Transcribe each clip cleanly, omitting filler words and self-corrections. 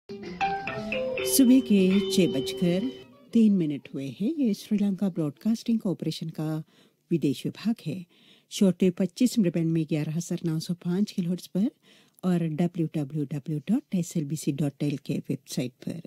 सुबह के 6:03 हुए हैं। ये श्रीलंका ब्रॉडकास्टिंग कॉरपोरेशन का विदेश विभाग है। शॉर्ट वेव 25 मीटर बैंड में 11,905 किलोहर्ट्ज पर और www.slbc.il के वेबसाइट पर।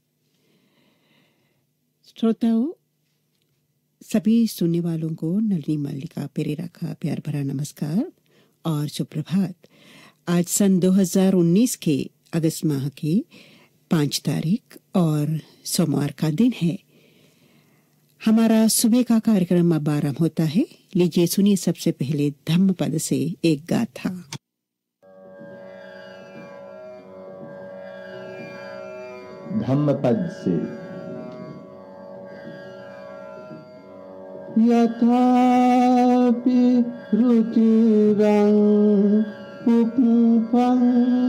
श्रोताओं, सभी सुनने वालों को नलिनी मल्लिका पेरेरा का प्यार भरा नमस्कार और सुप्रभात। आज सन 2019 के अगस्त माह की 5 तारीख और सोमवार का दिन है। हमारा सुबह का कार्यक्रम अब आरंभ होता है। लीजिए सुनिए सबसे पहले धम्मपद से एक गाथा। धम्मपद से। यथापि रुचिरं उपं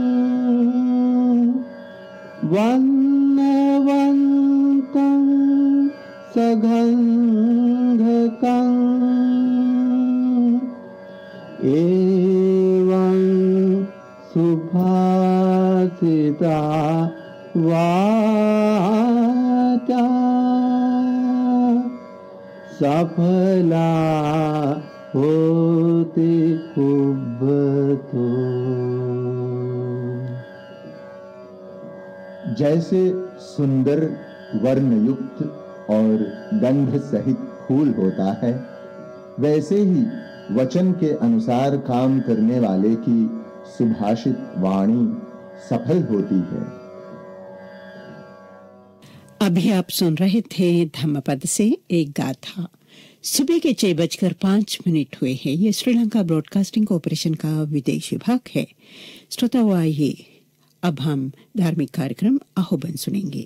वन्नवन्तं सगन्धकं एवं सुभाषिता वाचा सफला होती कुब्बतो। जैसे सुंदर वर्णयुक्त और गंध सहित फूल होता है, वैसे ही वचन के अनुसार काम करने वाले की सुभाषित वाणी सफल होती है। अभी आप सुन रहे थे धम्मपद से एक गाथा। सुबह के 6:05 हुए हैं। ये श्रीलंका ब्रॉडकास्टिंग कॉरपोरेशन का विदेश विभाग है। श्रोताओं, आइए अब हम धार्मिक कार्यक्रम आह्वान सुनेंगे।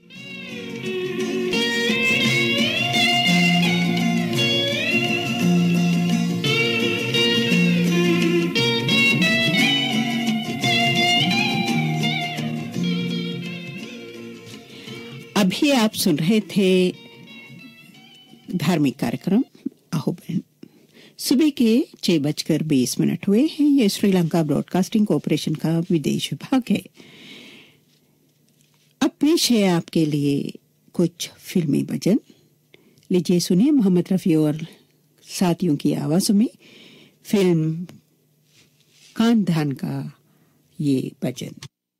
अभी आप सुन रहे थे धार्मिक कार्यक्रम आह्वान। सुबह के 6:20 हुए हैं। ये श्रीलंका ब्रॉडकास्टिंग कॉरपोरेशन का विदेश विभाग है। अब पेश है आपके लिए कुछ फिल्मी भजन। लीजिए सुनिए मोहम्मद रफी और साथियों की आवाजों में फिल्म खानदान का ये भजन।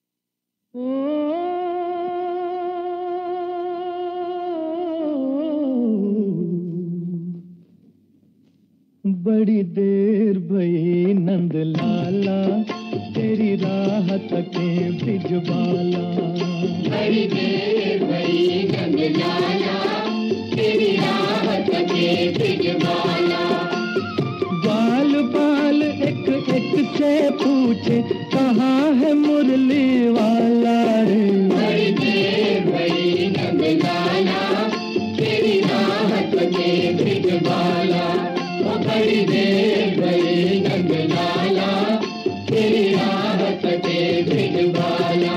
बड़ी देर भई नंद लाला, तेरी राह तके भिजवाला। बड़ी देर भई नंद लाला, तेरी राह तके भिजवाला। बाल बाल एक एक से पूछे, कहाँ है मुरली वाला रे। बड़ी देर भई नंद लाला, तेरी राह तके भिजवाला। बड़ी देर भई नंद लाला, तेरी राह तके भिजवाला।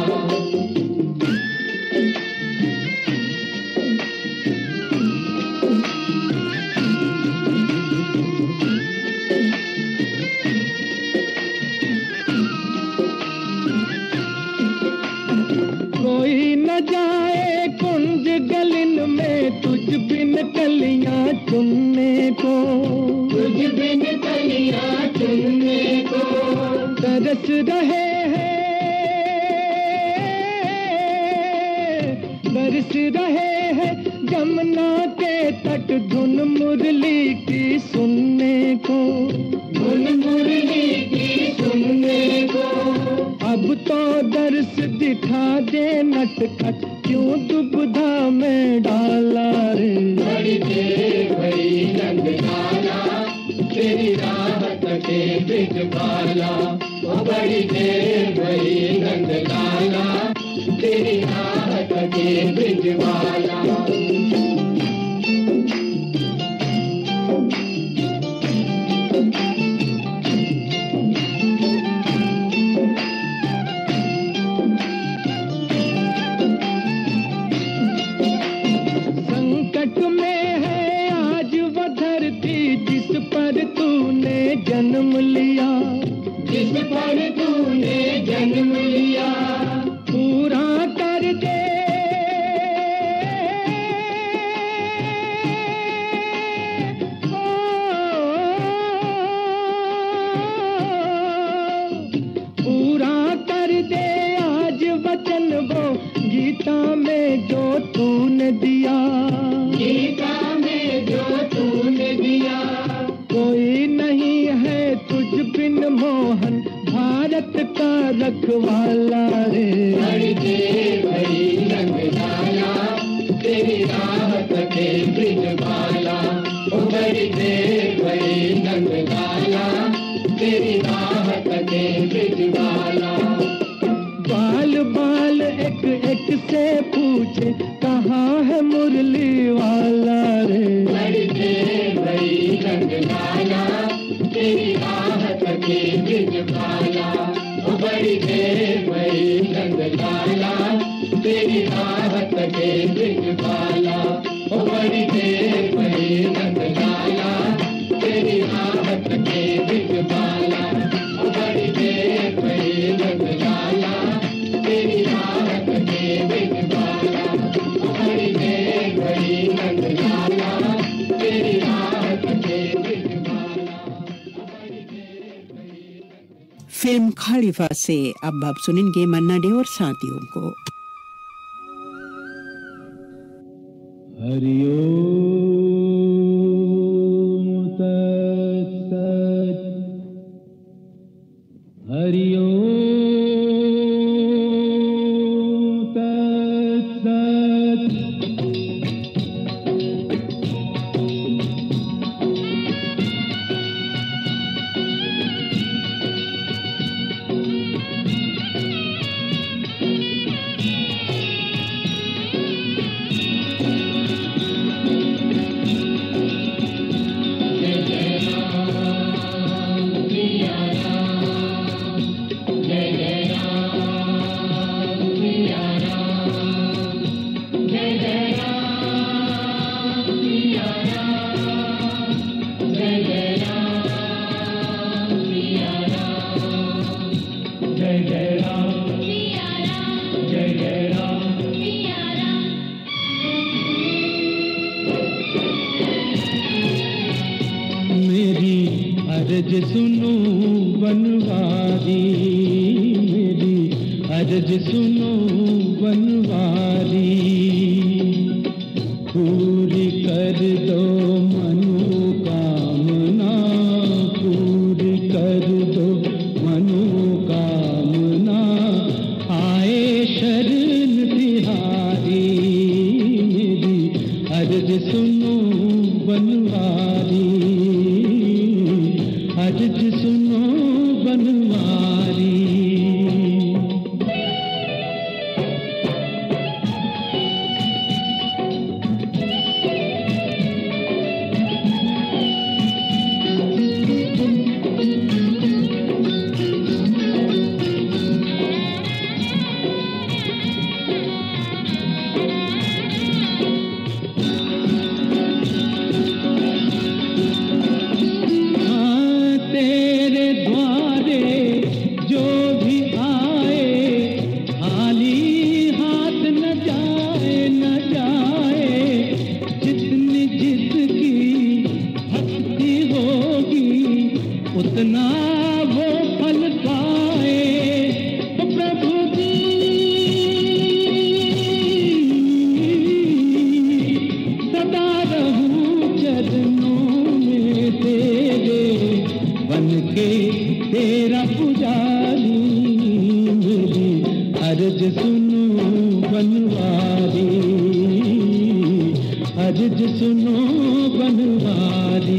कोई न जाए कुंज गलिन में, तुझ बिन कलियां चुनने को। तुझ बिन कलियां चुनने को तरस रहे हैं, बरस रहे हैं जमुना के तट, धुन मुरली की सुनने को। धुन मुरली की सुनने को अब तो दर्श दिखा दे नटखट, क्यों दुविधा में डाला रे। बड़ी देर भई नंद लाला, तेरी राह तके भिजवाला। बड़ी देर भई नंद लाला, तेरी राह तके भिजवाला। संकट में है आज वो धरती, जिस पर तूने जन्म लिया। जिस पर तूने जन्म लिया, पूरा पूछे कहाँ है मुरली वाला रे। बड़ी देर भई नंद लाला तेरी राहत के ब्रिजवाला। ओ बड़ी देर भई नंद लाला तेरी राहत के ब्रिजवाला। ओ बड़ी देर भई नंद लाला तेरी राहत के ब्रिजवाला। ओ बड़ी देर भई नंद लाला तेरी राहत के ब्रिजवाला। ओ बड़ी देर भई नंद लाला तेरी राहत के ब्रिजवाला। फिल्म खलीफा से अब आप सुनेंगे मन्ना डे और साथियों को। हरिओम तत्सत्। हरिओम तत्सत्। अर्ज सुनो बनवारी, मेरी अर्ज सुनो बनवारी। पूरी कर दो मनोकामना, पूरी कर दो मनोकामना। आए शरण तिहारी, मेरी अर्ज सुनो बनवारी, अर्ज सुनो बनवारी। उतना वो फल पाए प्रभु जी। सदा रहूं चरणों में तेरे, बन के तेरा पुजारी। मेरी अर्ज सुनो बनवारी, अर्ज सुनो बनवारी।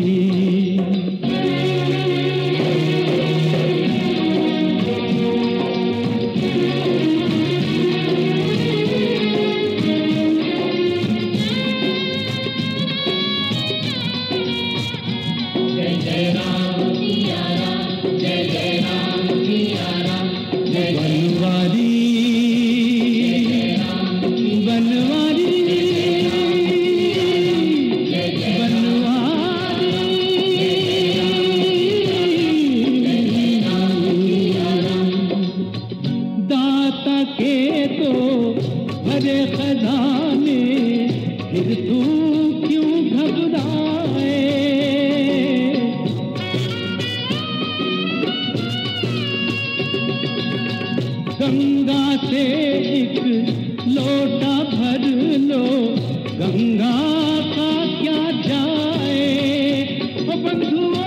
गंगा से एक लोटा भर लो, गंगा का क्या जाए ओ बंधुआ।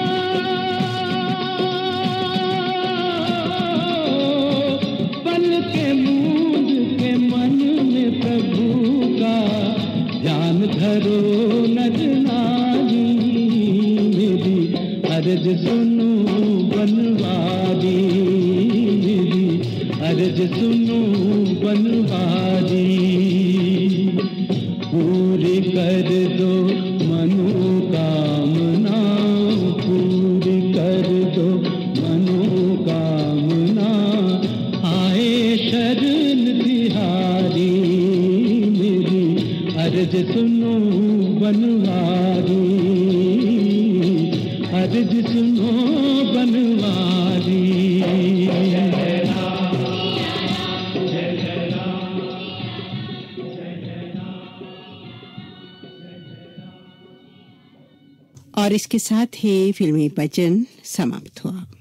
पल के मूंद के मन में प्रभु का ध्यान धरो नर नारी। मेरी अर्ज सुनो बनवारी, अर्ज सुनो बनवारी। अर्ज सुनो बनवारी, अर्ज सुनो बनवारी। और इसके साथ ही फिल्मी भजन समाप्त हुआ।